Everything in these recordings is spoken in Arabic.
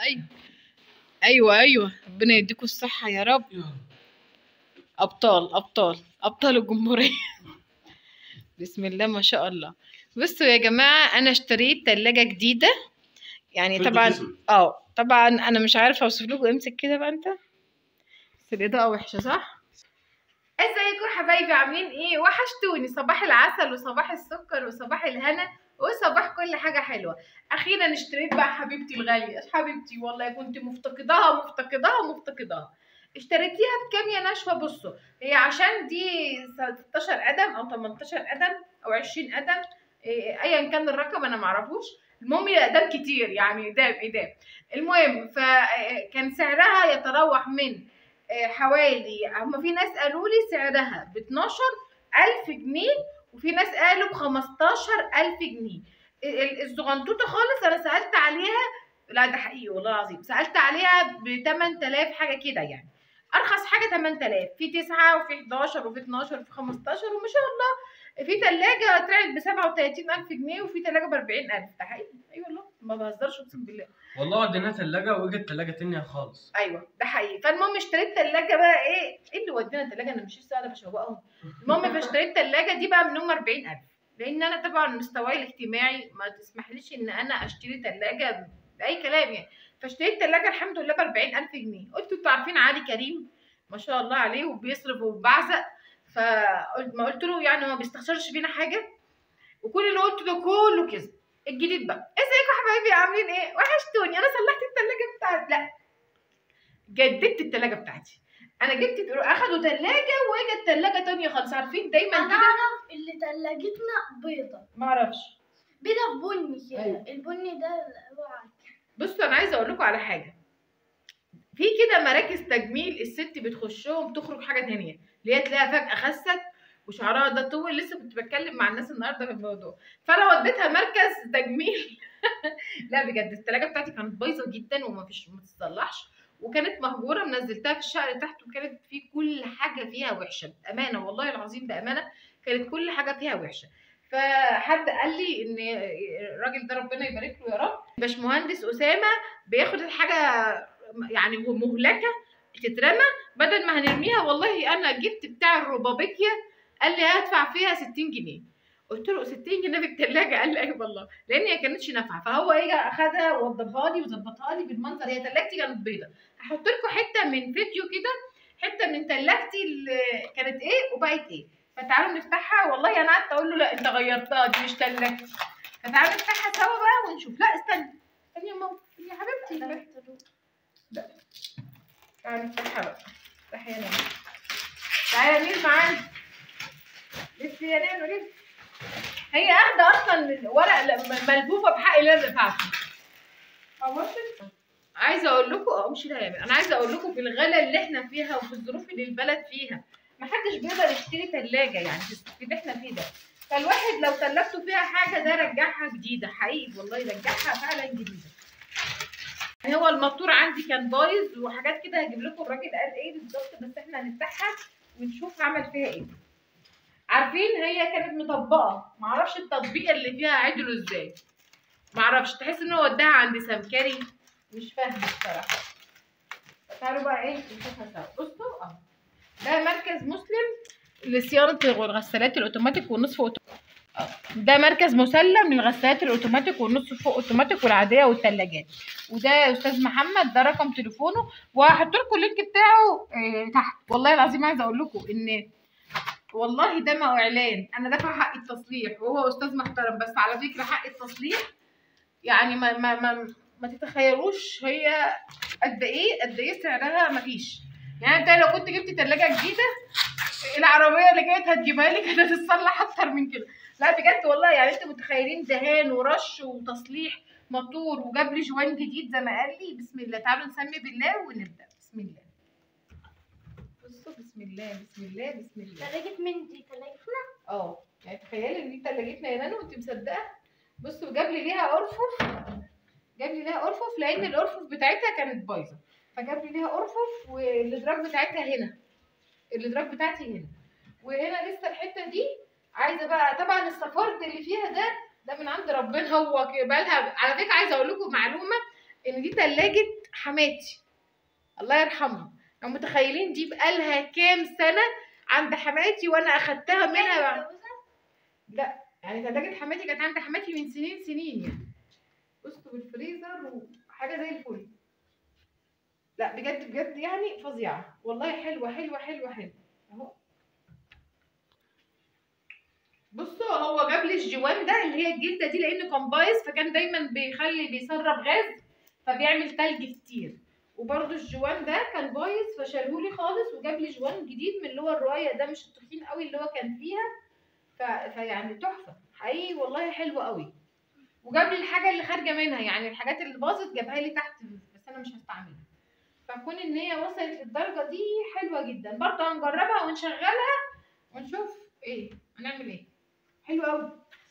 ايوه ايوه ايوه، ربنا يديكوا الصحه يا رب. ابطال ابطال ابطال الجمهوريه. بسم الله ما شاء الله. بصوا يا جماعه، انا اشتريت ثلاجه جديده، يعني طبعا طبعا انا مش عارفه اوصف لكم. امسك كده بقى انت، بس الاضاءه وحشه صح. ازيكم حبايبي، عاملين ايه؟ وحشتوني. صباح العسل وصباح السكر وصباح الهنا وصباح كل حاجه حلوه. اخيرا اشتريت بقى حبيبتي الغاليه، حبيبتي والله كنت مفتقداها مفتقداها مفتقداها. اشتريتيها بكام يا نشوى؟ بصوا، هي عشان دي 16 قدم او 18 قدم او 20 قدم، ايا كان الرقم انا معرفوش. المهم اقدام كتير، يعني اقدام. المهم فكان سعرها يتراوح من حوالي، هما في ناس قالوا لي سعرها ب 12,000 جنيه، وفي ناس قالوا ب 15,000 جنيه. الزغنطوطه خالص انا سالت عليها، لا ده حقيقي والله العظيم، سالت عليها ب 8,000 حاجه كده يعني. ارخص حاجه 8,000، في 9 وفي 11 وفي 12 وفي 15، وما شاء الله في ثلاجه طلعت ب 37,000 جنيه وفي ثلاجه ب 40,000. ده حقيقي، ايوه والله ما بهزرش اقسم بالله. والله ودينا ثلاجه وجت ثلاجه تانية خالص. ايوه ده حقيقي. فالمهم اشتريت ثلاجه بقى، ايه اللي ودينا ثلاجه؟ انا مش لسه قاعده بشوقهم. المهم فاشتريت ثلاجه دي بقى منهم 40,000، لان انا طبعا مستواي الاجتماعي ما تسمحليش ان انا اشتري ثلاجه باي كلام يعني. فاشتريت ثلاجه الحمد لله ب 40,000 جنيه. قلت انتوا عارفين علي كريم ما شاء الله عليه وبيصرف وبعزق، فقلت ما قلت له يعني ما بيستخسرش فينا حاجه، وكل اللي قلته ده كله كذب. الجديد بقى، ازيكم يا حبايبي عاملين ايه؟ وحشتوني. انا صلحت الثلاجه بتاعتي، لا جددت الثلاجه بتاعتي. انا جبت اخدوا ثلاجه واجت ثلاجه تانية خالص. عارفين دايما انا كده اعرف اللي ثلاجتنا بيضه، ما اعرفش بيضه بني كده. أيوة. البني ده اوعى. بصوا انا عايزه اقول لكم على حاجه، في كده مراكز تجميل الست بتخشهم تخرج حاجه تانية، اللي هي تلاقيها فجاه خست وشعرها ده طول. لسه كنت بتكلم مع الناس النهارده في الموضوع، فانا وديتها مركز تجميل. لا بجد الثلاجه بتاعتي كانت بايظه جدا وما فيش ما تتصلحش، وكانت مهجوره. نزلتها في الشقه اللي تحت، وكانت في كل حاجه فيها وحشه بامانه، والله العظيم بامانه كانت كل حاجه فيها وحشه. فحد قال لي ان الراجل ده ربنا يبارك له يا رب، باشمهندس اسامه، بياخد الحاجه يعني مهلكه تترمى بدل ما هنرميها. والله انا جبت بتاع الربابيكيا، قال لي هدفع فيها 60 جنيه. قلت له 60 جنيه في الثلاجه؟ قال لي ايوه والله، لان هي كانتش نافعه. فهو اجى اخدها ووضبها لي وظبطها لي بالمنظر. هي ثلاجتي كانت بيضه. هحط لكم حته من فيديو كده، حته من ثلاجتي اللي كانت ايه وبقت ايه. فتعالوا نفتحها. والله انا قعدت اقول له لا انت غيرتها، دي مش ثلاجتي. فتعالوا نفتحها سوا بقى ونشوف. لا استني استني يا ماما يا حبيبتي، لا تعالي نفتحها بقى. افتحي يا نانا، تعالي يا مين معانا، لسه يا نانا لسه. هي اخده اصلا ورق ملفوفه بحق اللي انا دفعته. عايزه اقول لكم مش لا يعني، انا عايزه اقول لكم في الغلا اللي احنا فيها وفي الظروف اللي البلد فيها محدش بيقدر يشتري ثلاجه يعني في اللي احنا فيه ده. فالواحد لو ثلاجته فيها حاجه ده رجعها جديده حقيقي، والله رجعها فعلا جديده. يعني هو الموتور عندي كان بايظ وحاجات كده، هجيب لكم الراجل قال ايه بالظبط، بس احنا هنفتحها ونشوف عمل فيها ايه. عارفين هي كانت مطبقه، معرفش التطبيق اللي فيها عدله ازاي، معرفش، تحس ان هو وداها عند سمكري، مش فاهمه الصراحه. تعالوا بقى ايه نشوفها سوا. بصوا ده مركز مسلم لصيانه الغسالات الاوتوماتيك والنصف اوتوماتيك. ده مركز مسلم للغسالات الاوتوماتيك والنصف اوتوماتيك والعاديه والثلاجات. وده استاذ محمد، ده رقم تليفونه، وهحط لكم اللينك بتاعه تحت. والله العظيم عايزه اقول لكم ان والله ده ما اعلان، انا دافعه حق التصليح وهو استاذ محترم. بس على فكره حق التصليح يعني ما تتخيلوش هي قد ايه سعرها. ما فيش يعني، انت لو كنت جبت ثلاجه جديده العربيه اللي كانت هتجيبها لي كانت هتتصلح اكتر من كده. لا بجد والله، يعني انتوا متخيلين دهان ورش وتصليح موتور وجاب لي جوان جديد زي ما قال لي. بسم الله، تعالوا نسمي بالله ونبدا. بسم الله، بصوا بسم الله بسم الله بسم الله. ثلاجة من دي ثلاجتنا؟ يعني تخيلي ان دي ثلاجتنا يا نانو وانت مصدقه. بصوا جاب لي ليها ارفف، لان الارفف بتاعتها كانت بايظه، فجاب لي ليها ارفف. والادراج بتاعتها هنا، الادراج بتاعتي هنا، وهنا لسه الحته دي عايزه بقى. طبعا السفارد اللي فيها ده من عند ربنا، هو بقالها على فكره. عايزه اقول لكم معلومه، ان دي تلاجة حماتي الله يرحمها. لو متخيلين دي بقالها كام سنة عند حماتي وانا اخدتها منها بعد. لا يعني تلاجة حماتي كانت عند حماتي من سنين يعني. بصوا بالفريزر وحاجة زي الفل. لا بجد بجد يعني فظيعة والله. حلوة اهو. بصوا هو جاب لي الجوان ده اللي هي الجلده دي لانه كان بايظ، فكان دايما بيسرب غاز فبيعمل تلج كتير. وبرده الجوان ده كان بايظ فشالهولي خالص وجاب لي جوان جديد من اللي هو الروايه ده، مش التخين قوي اللي هو كان فيها. فيعني تحفه حقيقي والله حلو قوي. وجاب لي الحاجه اللي خارجه منها، يعني الحاجات اللي باظت جابها لي تحت بس انا مش هستعملها. فكون ان هي وصلت للدرجه دي حلوه جدا. برده هنجربها ونشغلها ونشوف ايه هنعمل ايه. حلو قوي.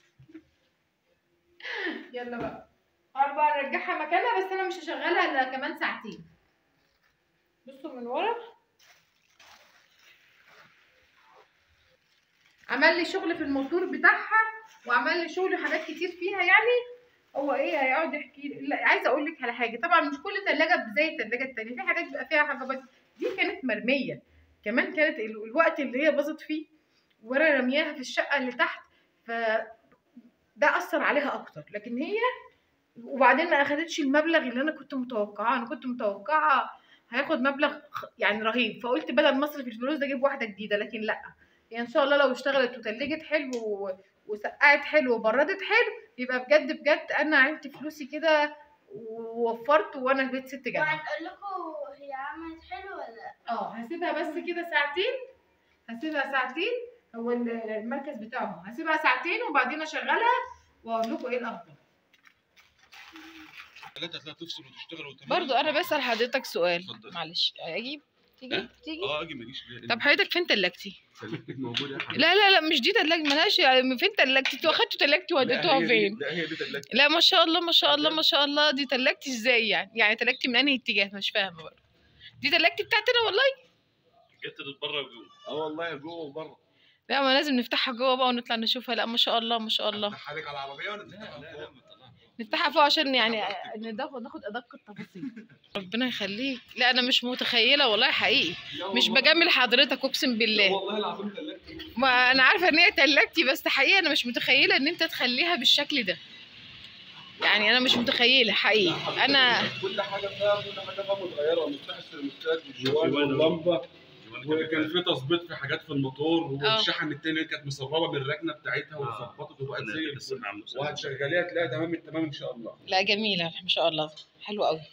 يلا بقى بقى نرجعها مكانها، بس انا مش هشغلها الا كمان ساعتين. بصوا من ورا عمل لي شغل في الموتور بتاعها وعمل لي شغل حاجات كتير فيها. يعني هو ايه هيقعد يحكي لي. لا عايزه اقول لك على حاجه، طبعا مش كل ثلاجه زي الثلاجه الثانيه، في حاجات بيبقى فيها حاجه بس دي كانت مرميه كمان. كانت الوقت اللي هي باظت فيه وانا رمياها في الشقه اللي تحت، ف ده اثر عليها اكتر. لكن هي وبعدين ما اخدتش المبلغ اللي انا كنت متوقعاه. انا كنت متوقعه هياخد مبلغ يعني رهيب، فقلت بدل ما اصرف الفلوس ده اجيب واحده جديده. لكن لا يعني ان شاء الله لو اشتغلت وتلجت حلو وسقعت حلو وبردت حلو يبقى بجد بجد انا عملت فلوسي كده ووفرت وانا بيت ست جنيه. وهنقول لكم هي عملت حلو ولا هسيبها بس كده ساعتين. هسيبها ساعتين. هو المركز بتاعهم هسيبها ساعتين وبعدين اشغلها واقول لكم ايه الاخبار. ثلاثة تفصل وتشتغل وتمام. برضو انا بسأل حضرتك سؤال. اتفضل. معلش اجيب تيجي أه؟ تيجي اجي ما اجيش ليه؟ طب حضرتك فين تلاجتي؟ تلاجتك موجودة يا حبيبي. لا مش دي تلاجة مالهاش. فين تلاجتي؟ انتوا اخدتوا تلاجتي وديتوها فين؟ لا هي دي تلاجتي. لا ما شاء الله ما شاء الله ما شاء الله. دي تلاجتي ازاي يعني تلاجتي من انهي اتجاه؟ مش فاهمه برضه. دي تلاجتي بتاعتنا والله. جت بره وجوه. والله جوه وبره. لا ما لازم نفتحها جوه بقى ونطلع نشوفها. لا ما شاء الله ما شاء الله. نفتحها على العربية ولا نفتحها فوق؟ نفتحها فوق عشان يعني ناخد ادق التفاصيل. ربنا يخليك. لا انا مش متخيله والله حقيقي. مش بجامل حضرتك اقسم بالله. والله العظيم تلاجتي. ما انا عارفه ان هي تلاجتي بس حقيقي انا مش متخيله ان انت تخليها بالشكل ده. يعني انا مش متخيله حقيقي. انا كل حاجه فيها متغيره. مفتاح السيرموستات والجوان واللمبه وكان في تظبيط في حاجات في الموتور والشحن التاني كانت مسربه من الركنه بتاعتها واتظبطت وبقت زي الفل. وهتشغليها تلاقيها تمام التمام ان شاء الله. لا جميله ما شاء الله حلوه قوي.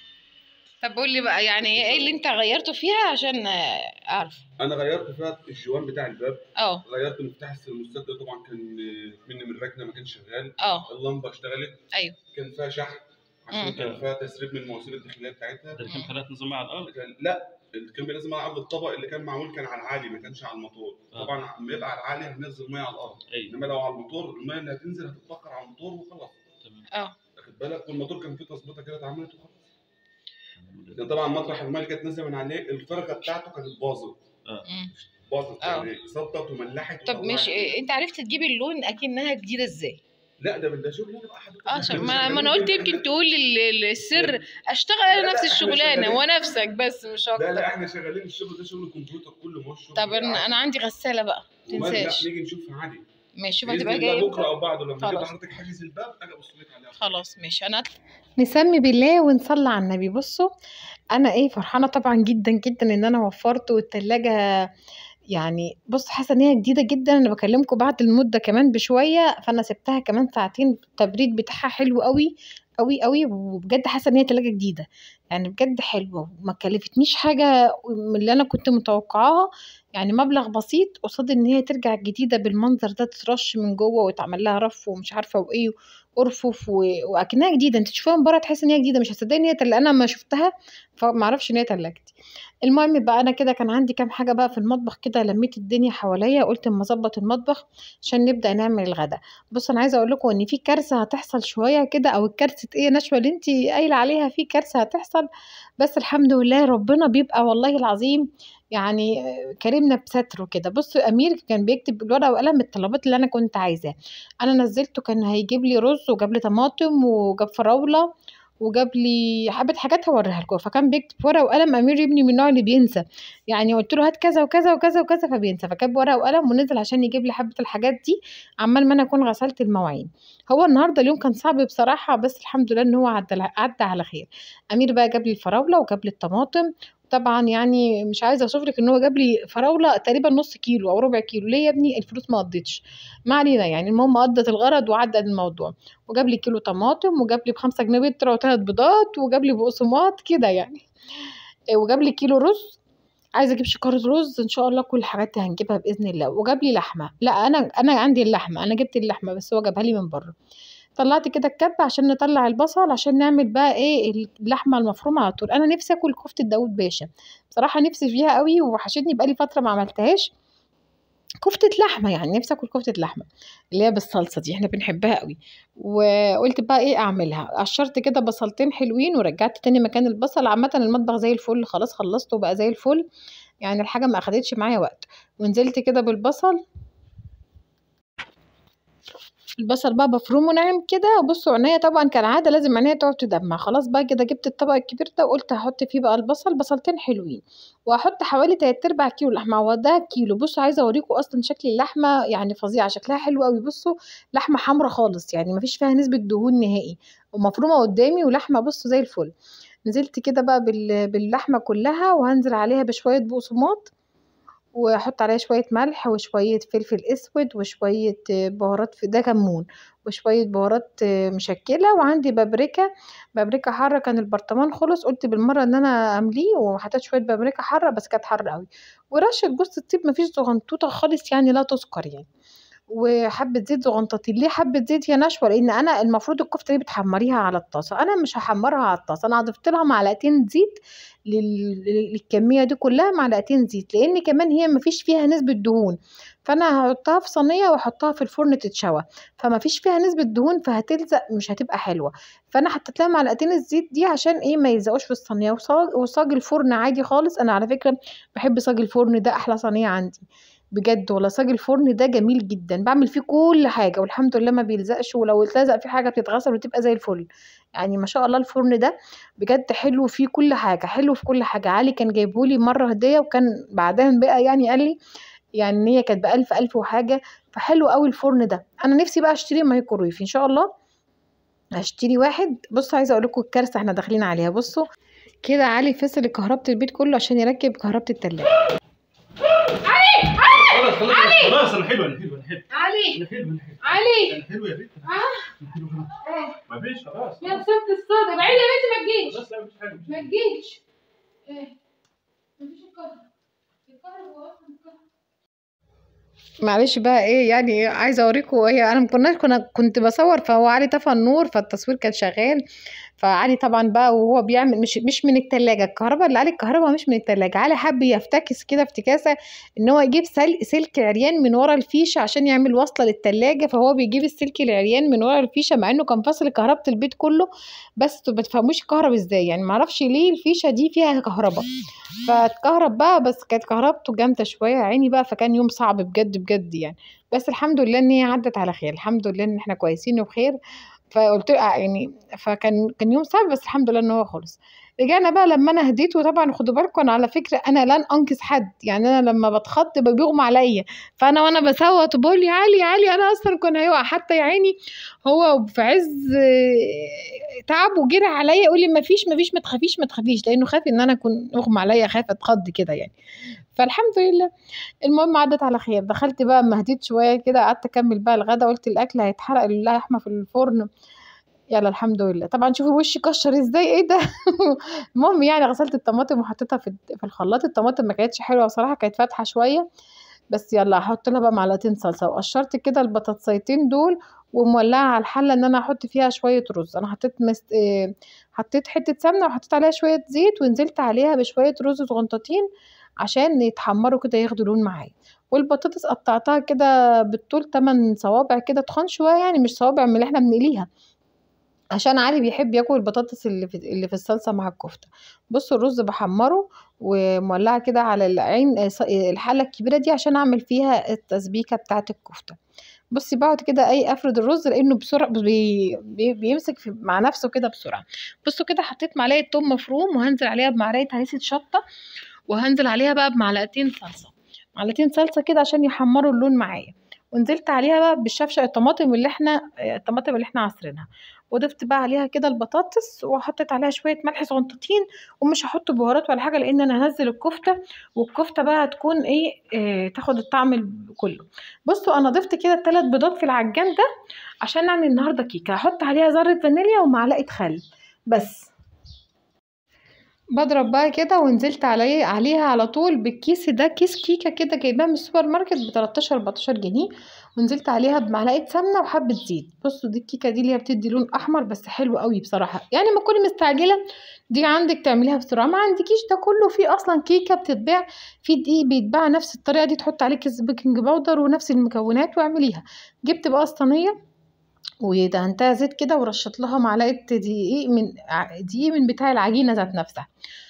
طب قول لي بقى يعني ايه اللي انت غيرته فيها عشان اعرف. انا غيرت فيها الجوان بتاع الباب. غيرت مفتاح السيرموستات ده طبعا كان مني من الركنه ما كانش شغال. اللمبه اشتغلت. ايوه كان فيها شحن عشان كان فيها تسريب من المواسير الداخليه بتاعتها. كان خلات نظام على الارض. لا كان لازم على الارض. الطبق اللي كان معمول كان على العالي ما كانش على الموتور. طبعا لما يبقى على العالي هننزل ميه على الارض. انما لو على الموتور الميه اللي هتنزل هتتبخر على الموتور وخلاص. تمام. واخد بالك. والموتور كان فيه تظبيطه كده اتعملت وخلاص. لان طبعا مطرح الميه اللي كانت نازله من عليه الفرغه بتاعته كانت باظت. باظت يعني صدت وملحت. طب مش انت عرفت تجيب اللون اكنها جديده ازاي؟ لا ده شغل انا بقى حضرتك. عشان ما انا قلت يمكن تقول السر اشتغل انا نفس الشغلانه ونفسك بس مش اكتر. لا احنا شغالين الشغل ده شغل الكمبيوتر كله مش شغل. طب انا عندي غساله بقى ما تنساش. نيجي نشوفها عادي. ماشي شوف هتبقى جايه بكره او بعده لما تجيب لحضرتك حاجز الباب اجي ابص لك عليها. خلاص ماشي. انا نسمي بالله ونصلي على النبي. بصوا انا فرحانه طبعا جدا جدا ان انا وفرت. والثلاجه يعني بص حاسه ان هي جديده جدا. انا بكلمكم بعد المده كمان بشويه، فانا سبتها كمان ساعتين. التبريد بتاعها حلو قوي قوي قوي وبجد حاسه ان هي تلاجه جديده. يعني بجد حلوه وما كلفتنيش حاجه من اللي انا كنت متوقعاها. يعني مبلغ بسيط قصاد ان هي ترجع جديده بالمنظر ده، تترش من جوه ويتعمل لها رف ومش عارفه وايه ارفف واكنها جديده. انت تشوفها من بره تحس ان هي جديده، مش هتصدقي ان هي انا ما شفتها فما اعرفش ان هي تلاجتي. المهم بقى انا كده كان عندي كام حاجه بقى في المطبخ كده، لميت الدنيا حواليا قلت اما اظبط المطبخ عشان نبدا نعمل الغدا. بص انا عايزه اقول لكم ان في كارثه هتحصل شويه كده، او الكارثه ايه نشوه اللي انت قايله عليها، في كارثه هتحصل بس الحمد لله ربنا بيبقى والله العظيم يعني كرمنا بستره كده. بصوا امير كان بيكتب بالورقه وقلم الطلبات اللي انا كنت عايزاه. انا نزلته كان هيجيب لي رز وجاب لي طماطم وجاب فراوله وجاب لي حبه حاجات هوريها لكم. فكان بيكتب ورقه وقلم. امير ابني من النوع اللي بينسى، يعني قلت له هات كذا وكذا وكذا وكذا فبينسى، فجاب ورقه وقلم ونزل عشان يجيب لي حبه الحاجات دي عمال ما انا اكون غسلت المواعين. هو النهارده اليوم كان صعب بصراحه، بس الحمد لله ان هو عدى على خير. امير بقى جاب لي الفراوله وجاب لي الطماطم. طبعا يعني مش عايزه اوصف لك ان هو جاب لي فراوله تقريبا نص كيلو او ربع كيلو. ليه يا ابني؟ الفلوس ما قضتش، ما علينا يعني، المهم قضت الغرض وعدى الموضوع. وجاب لي كيلو طماطم، وجاب لي ب5 جنيه بيترا و3 بيضات، وجاب لي بقسماط كده يعني. وجاب لي كيلو رز، عايزه اجيب شكاره رز ان شاء الله. كل الحاجات دي هنجيبها باذن الله. وجاب لي لحمه، لا انا عندي اللحمه، انا جبت اللحمه بس هو جابها لي من بره. طلعت كده الكبة عشان نطلع البصل عشان نعمل بقى ايه اللحمه المفرومه على طول. انا نفسي اكل كفته داوود باشا بصراحه، نفسي فيها قوي ووحشتني بقالي فتره ما عملتهاش. كفتة لحمة يعني، نفسي اكل كفتة لحمة اللي هي بالصلصة دي، احنا بنحبها قوي. وقلت بقى ايه اعملها، قشرت كده بصلتين حلوين ورجعت تاني مكان البصل. عامة المطبخ زي الفل، خلاص خلصته وبقى زي الفل يعني، الحاجة ما اخدتش معايا وقت. ونزلت كده بالبصل، البصل بقى بفرمه ناعم كده. بصوا عينيا طبعا كالعاده لازم عينيا تقعد تدمع. خلاص بقى كده جبت الطبق الكبير ده وقلت هحط فيه بقى بصلتين حلوين، وهحط حوالي 3/4 كيلو لحمه. وده كيلو. بصوا عايزه اوريكم اصلا شكل اللحمه يعني فظيعه، شكلها حلو قوي. بصوا لحمه حمرا خالص يعني مفيش فيها نسبه دهون نهائي، ومفرومه قدامي ولحمه بصوا زي الفل. نزلت كده بقى باللحمه كلها، وهنزل عليها بشويه بقسماط، واحط عليها شويه ملح وشويه فلفل اسود وشويه بهارات، في ده كمون، وشويه بهارات مشكله. وعندي بابريكا حاره، كان البرطمان خلص قلت بالمره ان انا امليه، وحطيت شويه بابريكا حاره بس كانت حاره قوي. ورشه جوز الطيب مفيش زغنطوطه خالص يعني لا تذكر يعني. وحبه زيت صغنطتين. ليه حبه زيت يا نشوى؟ لان انا المفروض الكفته دي بتحمريها على الطاسه، انا مش هحمرها على الطاسه، انا ضفت لها معلقتين زيت للكميه دي كلها، معلقتين زيت، لان كمان هي مفيش فيها نسبه دهون. فانا هحطها في صينيه واحطها في الفرن تتشوى، فما فيش فيها نسبه دهون فهتلزق مش هتبقى حلوه. فانا حطيت لها معلقتين الزيت دي عشان ايه ما يلزقوش في الصينيه. وصاج الفرن عادي خالص. انا على فكره بحب صاج الفرن ده، احلى صينيه عندي بجد والله. صاج الفرن ده جميل جدا، بعمل فيه كل حاجه والحمد لله ما بيلزقش، ولو اتلزق فيه حاجه بتتغسل وتبقى زي الفل يعني. ما شاء الله الفرن ده بجد حلو فيه كل حاجه، حلو في كل حاجه. علي كان جايبهولي مره هديه، وكان بعدها بقى يعني قال لي يعني ان هي كانت ب1000 وحاجه. فحلو قوي الفرن ده. انا نفسي بقى اشتري مايكرويف ان شاء الله، هشتري واحد. بصوا عايزه اقول لكم الكارثه احنا داخلين عليها. بصوا كده علي فصل كهربة البيت كله عشان يركب كهربة التلاجة. خلاص انا حلو علي انا حلو علي انا حلو يا بنت انا حلو مفيش خلاص. يا صوت الصوت بعيد يا بنتي ما تجيش، خلاص لا مفيش حاجه ما تجيش. مفيش الكهرباء هو اصلا الكهرباء. معلش بقى ايه يعني عايزه اوريكم ايه. انا كنت بصور، فهو علي طفى النور فالتصوير كان شغال. فعلي طبعا بقى وهو بيعمل مش من التلاجة الكهرباء، اللي علي الكهرباء مش من التلاجة. علي حب يفتكس كده افتكاسه ان هو يجيب سلك عريان من ورا الفيشه عشان يعمل وصله للتلاجة. فهو بيجيب السلك العريان من ورا الفيشه مع انه كان فاصل كهربة البيت كله. بس انتوا ما بتفهموش الكهرباء ازاي يعني، معرفش ليه الفيشه دي فيها كهرباء فاتكهرب بقى. بس كانت كهربته جامده شويه عيني بقى، فكان يوم صعب بجد بجد يعني. بس الحمد لله ان هي عدت على خير، الحمد لله ان احنا كويسين وبخير. فقلت يعني كان يوم صعب بس الحمد لله ان هو خلص. رجعنا بقى لما انا هديت. وطبعا خدوا بالكم انا على فكره انا لن انقذ حد يعني، انا لما بتخض بيغمى عليا. فانا وانا بصوت بقول يا علي انا اصلا كان هيقع حتى يا عيني. هو في عز تعب وجرى عليا يقول لي ما فيش ما تخافيش لانه خاف ان انا اكون اغمى عليا، خاف اتخض كده يعني. فالحمد لله المهم عدت على خير. دخلت بقى اما هديت شويه كده قعدت اكمل بقى الغدا. قلت الاكل هيتحرق اللحمه في الفرن. يلا الحمد لله. طبعا شوفوا وشي كشر ازاي ايه ده. المهم يعني غسلت الطماطم وحطيتها في الخلاط. الطماطم ما كانتش حلوه بصراحه، كانت فاتحه شويه. بس يلا هحط لها بقى معلقتين صلصه. وقشرت كده البطاطسيتين دول ومولعه على الحله ان انا احط فيها شويه رز. انا حطيت حته سمنه وحطيت عليها شويه زيت، ونزلت عليها بشويه رز صغنطتين عشان يتحمروا كده ياخدوا لون معايا. والبطاطس قطعتها كده بالطول 8 صوابع كده تخان شويه يعني، مش صوابع من اللي احنا بنقليها، عشان علي بيحب ياكل البطاطس اللي في الصلصه مع الكفته. بصوا الرز بحمره ومولعه كده على العين الحله الكبيره دي عشان اعمل فيها التسبيكه بتاعه الكفته. بصي بقعد كده افرد الرز لانه بسرعه بيمسك مع نفسه كده بسرعه. بصوا كده حطيت معلقه توم مفروم، وهنزل عليها بمعلقه هريسه شطه، وهنزل عليها بقى بمعلقتين صلصه، معلقتين صلصه كده عشان يحمروا اللون معايا. ونزلت عليها بقى بالشفشق الطماطم اللي احنا عصرينها، وضفت بقى عليها كده البطاطس، وحطيت عليها شويه ملح صغنطتين، ومش هحط بهارات ولا حاجه لان انا هنزل الكفته، والكفته بقى هتكون تاخد الطعم كله. بصوا انا ضفت كده 3 بيضات في العجان ده عشان نعمل النهارده كيكه. هحط عليها ذره فانيليا ومعلقه خل بس. بضرب بقى كده، ونزلت عليها على طول بالكيس ده، كيس كيكه كده جايباه من السوبر ماركت ب 13 14 جنيه، ونزلت عليها بمعلقه سمنه وحبه زيت. بصوا دي الكيكه دي اللي هي بتدي لون احمر بس حلو قوي بصراحه، يعني ما تكوني مستعجله دي عندك تعمليها بسرعه، ما عندكيش ده كله في اصلا كيكه بتتباع في دقيق بيتباع نفس الطريقه دي، تحط عليه كيس بيكنج باودر ونفس المكونات واعمليها. جبت بقى الصينيه ودهنتها زيت كده، ورشت لها معلقه دقيق من بتاع العجينه ذات نفسها،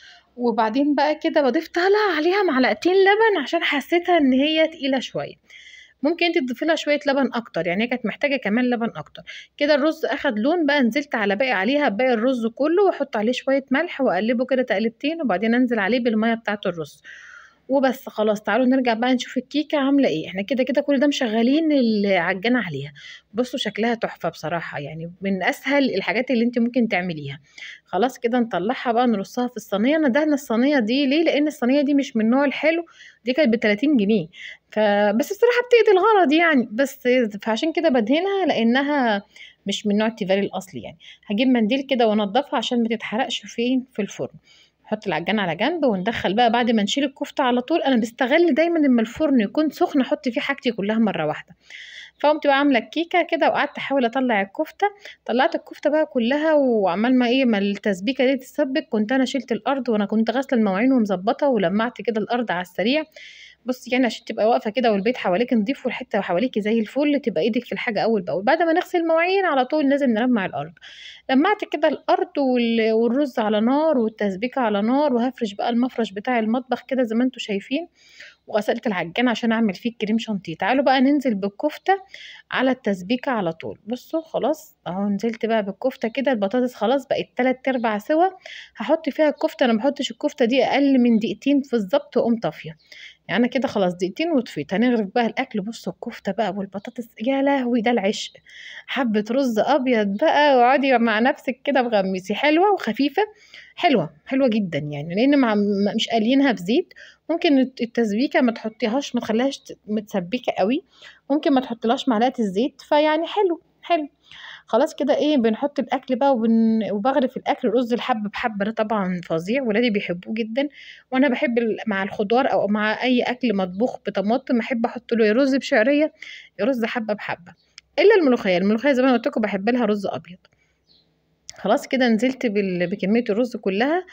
وبعدين بقى كده بضيف لها عليها معلقتين لبن عشان حسيتها ان هي تقيله شويه. ممكن انت تضيفي لها شويه لبن اكتر، يعني هي كانت محتاجه كمان لبن اكتر. كده الرز اخد لون بقى، نزلت على باقي الرز كله، واحط عليه شويه ملح واقلبه كده تقلبتين، وبعدين انزل عليه بالميه بتاعه الرز وبس. خلاص تعالوا نرجع بقى نشوف الكيكه عامله ايه. احنا كده كل ده مشغلين العجانه عليها. بصوا شكلها تحفه بصراحه، يعني من اسهل الحاجات اللي انت ممكن تعمليها. خلاص كده نطلعها بقى نرصها في الصينيه. انا دهنه الصينيه دي ليه؟ لان الصينيه دي مش من النوع الحلو، دي كانت ب 30 جنيه فبس الصراحه بتقضي الغرض يعني، بس فعشان كده بدهنها لانها مش من نوع التيفال الاصلي يعني. هجيب منديل كده وانضفها عشان ما تتحرقش فين في الفرن. نحط العجان على جنب، وندخل بقى بعد ما نشيل الكفته على طول. انا بستغل دايما اما الفرن يكون سخن احط فيه حاجتي كلها مره واحده. فقمت بقى عامله الكيكه كده، وقعدت احاول اطلع الكفته. طلعت الكفته بقى كلها، وعمال ما التسبيكه دي تتسبك كنت انا شلت الارض، وانا كنت غاسله المواعين ومظبطه، ولمعت كده الارض على السريع. بصي يعني عشان تبقى واقفه كده والبيت حواليك نضيف والحته حواليكي زي الفل، تبقى ايدك في الحاجه اول باول. بعد ما نغسل المواعين على طول لازم نلمع الارض. لمعت كده الارض والرز على نار والتسبيكه على نار، وهفرش بقى المفرش بتاع المطبخ كده زي ما انتم شايفين. وغسلت العجان عشان اعمل فيه الكريم شانتيه. تعالوا بقى ننزل بالكفته على التسبيكه على طول. بصوا خلاص اهو نزلت بقى بالكفته كده. البطاطس خلاص بقت 3/4 سوا. هحط فيها الكفته. انا ما بحطش الكفته دي اقل من دقيقتين بالظبط واقوم طافيه، يعني انا كده خلاص دقيقتين وطفيت. هنغرف بقى الاكل. بصوا الكفته بقى والبطاطس، يا لهوي ده العشق. حبه رز ابيض بقى، واقعدي مع نفسك كده بغمسي. حلوه وخفيفه، حلوه جدا يعني، لان مش قالينها بزيت. ممكن التسبيكه ما تحطيهاش، ما تخليهاش متسبكه قوي، ممكن ما تحطلهاش معلقه الزيت، فيعني حلو. خلاص كده بنحط الاكل بقى وبغرف الاكل. الرز الحب بحب ده طبعا فظيع، ولادي بيحبوه جدا، وانا بحب مع الخضار او مع اي اكل مطبوخ بطماطم احب احط له يا رز بشعريه يا رز حبه بحبه، الا الملوخيه زي ما قلت لكم بحب لها رز ابيض. خلاص كده نزلت بكميه الرز كلها،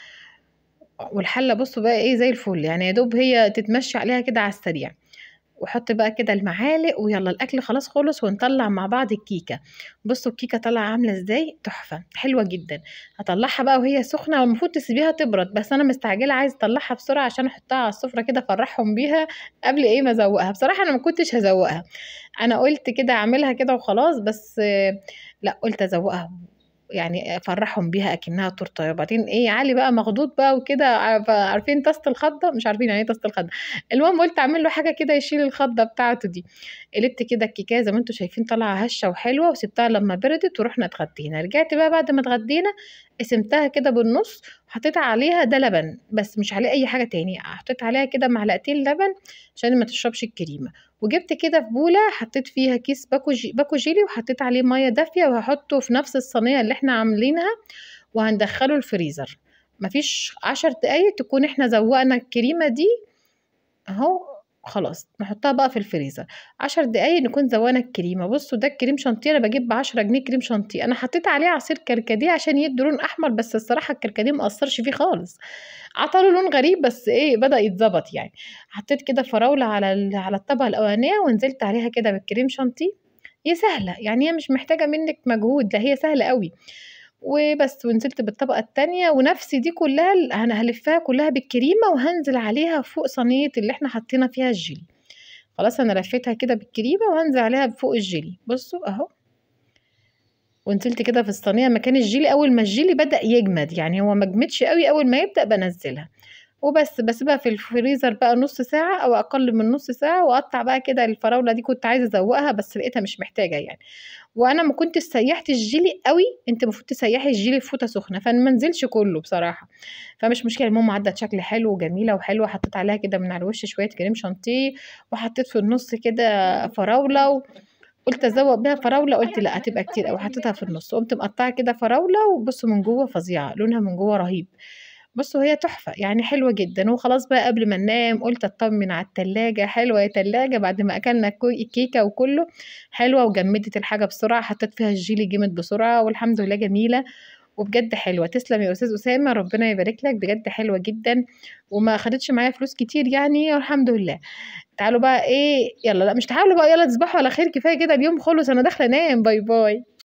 والحله بصوا بقى زي الفل يعني، يا دوب هي تتمشي عليها كده على السريع. وحط بقى كده المعالق، ويلا الاكل خلاص خلص، ونطلع مع بعض الكيكه. بصوا الكيكه طالعه عامله ازاي، تحفه حلوه جدا. هطلعها بقى وهي سخنه، والمفروض تسيبيها تبرد، بس انا مستعجله عايزه اطلعها بسرعه عشان احطها على السفره كده افرحهم بيها قبل ما ازوقها. بصراحه انا ما كنتش هزوقها، انا قلت كده اعملها كده وخلاص، بس لا قلت ازوقها يعني افرحهم بيها اكنها تورته. وبعدين علي بقى مخضوض بقى وكده، عارفين طاسه الخضه؟ مش عارفين يعني ايه طاسه الخضه. المهم قلت اعمل له حاجه كده يشيل الخضه بتاعته دي. قلبت كده الكيكه زي ما انتم شايفين طالعه هشه وحلوه، وسبتها لما بردت ورحنا اتغدينا. رجعت بقى بعد ما اتغدينا قسمتها كده بالنص، وحطيت عليها ده لبن بس مش عليه اي حاجه تاني. حطيت عليها كده معلقتين لبن عشان ما تشربش الكريمه. وجبت كده في بوله حطيت فيها كيس باكو جيلي، وحطيت عليه ميه دافيه، وهحطه في نفس الصينيه اللي احنا عاملينها، وهندخله الفريزر. مفيش 10 دقايق تكون احنا زوقنا الكريمه دي اهو. خلاص نحطها بقى في الفريزر 10 دقايق نكون زوقنا الكريمه. بصوا ده الكريم شانتيه، انا بجيب ب10 جنيه كريم شانتيه. انا حطيت عليه عصير كركديه عشان يدي لون احمر، بس الصراحه الكركديه مأثرش فيه خالص، عطاله لون غريب، بس بدأ يتظبط يعني. حطيت كده فراوله على الطبقه الاولانيه، ونزلت عليها كده بالكريم شانتيه. هي سهله يعني، هي مش محتاجه منك مجهود، لا هي سهله قوي وبس. ونزلت بالطبقه التانية، ونفس دي كلها انا هلفها كلها بالكريمه، وهنزل عليها فوق صينيه اللي احنا حطينا فيها الجيلي. خلاص انا لفيتها كده بالكريمه وهنزل عليها فوق الجيلي. بصوا اهو، ونزلت كده في الصينيه مكان الجيلي. اول ما الجيلي بدأ يجمد، يعني هو ما جمدش قوي، اول ما يبدأ بنزلها وبس. بسيبها في الفريزر بقى نص ساعة أو أقل من نص ساعة، وأقطع بقى كده الفراولة دي. كنت عايزة أزوقها بس لقيتها مش محتاجة يعني. وأنا ما كنت سيحت الجيلي قوي، أنت المفروض تسيحي الجيلي في فوطة سخنة، فما نزلش كله بصراحة. فمش مشكلة، المهم عدت شكل حلو وجميلة وحلوة. حطيت عليها كده من على الوش شوية كريم شانتيه، وحطيت في النص كده فراولة قلت ازوق بيها فراوله، قلت لا هتبقى كتير قوي، حطيتها في النص. قمت مقطعه كده فراوله، وبصوا من جوه فظيعه، لونها من جوه رهيب. بصوا هي تحفه يعني، حلوه جدا. وخلاص بقى قبل ما ننام قلت اطمن على التلاجة. حلوه يا تلاجة، بعد ما اكلنا الكيكه وكله حلوه، وجمدت الحاجه بسرعه. حطيت فيها الجيلي جمد بسرعه، والحمد لله جميله وبجد حلوه. تسلم يا استاذ اسامه، ربنا يبارك لك، بجد حلوه جدا وما خدتش معايا فلوس كتير يعني، والحمد لله. تعالوا بقى ايه، يلا لا مش تعالوا بقى، يلا تصبحوا على خير، كفايه كده اليوم خلص، انا داخله انام. باي باي.